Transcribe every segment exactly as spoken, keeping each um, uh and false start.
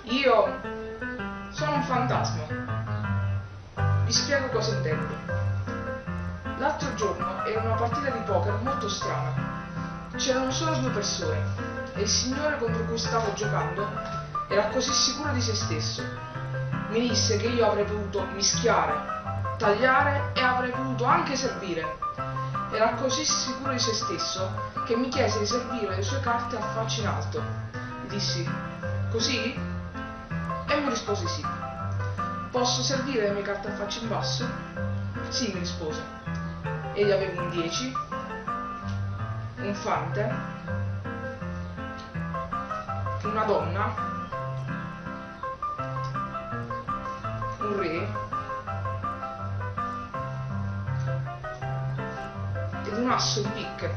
Io sono un fantasma. Vi spiego cosa intendo. L'altro giorno era una partita di poker molto strana. C'erano solo due persone e il signore contro cui stavo giocando era così sicuro di se stesso. Mi disse che io avrei potuto mischiare, tagliare e avrei potuto anche servire. Era così sicuro di se stesso che mi chiese di servire le sue carte a faccia in alto. Gli dissi: così? E mi rispose sì. Posso servire le mie carte a faccia in basso? Sì, mi rispose. E gli avevo un dieci, un fante, una donna, un re ed un asso di picche.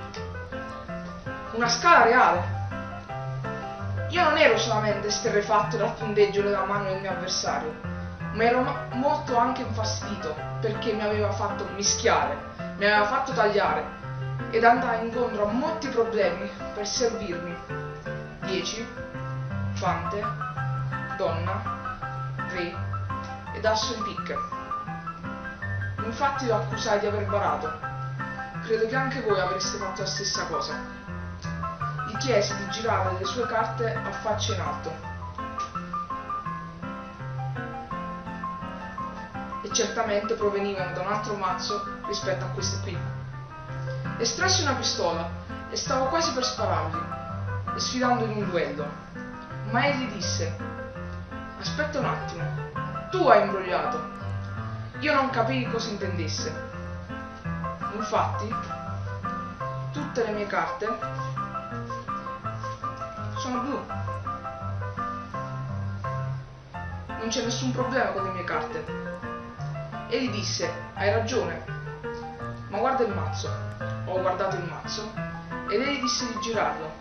Una scala reale. Io non ero solamente esterrefatto dal punteggio della mano del mio avversario, ma ero molto anche infastidito perché mi aveva fatto mischiare, mi aveva fatto tagliare ed andare incontro a molti problemi per servirmi dieci, fante, donna, re ed asso di picche. Infatti lo accusai di aver barato. Credo che anche voi avreste fatto la stessa cosa. Gli chiesi di girare le sue carte a faccia in alto. E certamente provenivano da un altro mazzo rispetto a queste qui. Estrassi una pistola e stavo quasi per sparargli, sfidando in un duello. Ma egli disse: aspetta un attimo, tu hai imbrogliato. Io non capii cosa intendesse. Infatti, tutte le mie carte sono blu. Non c'è nessun problema con le mie carte. E gli disse: hai ragione, ma guarda il mazzo. Ho guardato il mazzo ed egli disse di girarlo.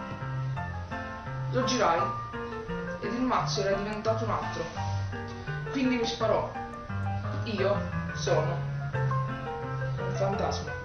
Lo girai ed il mazzo era diventato un altro. Quindi mi sparò. Io sono un fantasma.